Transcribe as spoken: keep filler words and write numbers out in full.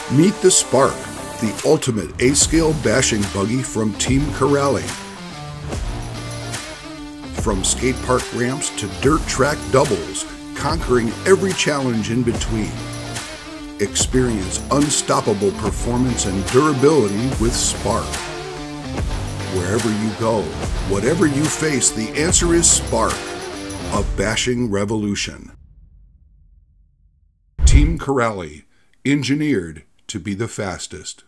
Meet the Spark, the ultimate A-scale bashing buggy from Team Corally. From skate park ramps to dirt track doubles, conquering every challenge in between. Experience unstoppable performance and durability with Spark. Wherever you go, whatever you face, the answer is Spark, a bashing revolution. Team Corally, engineered to be the fastest.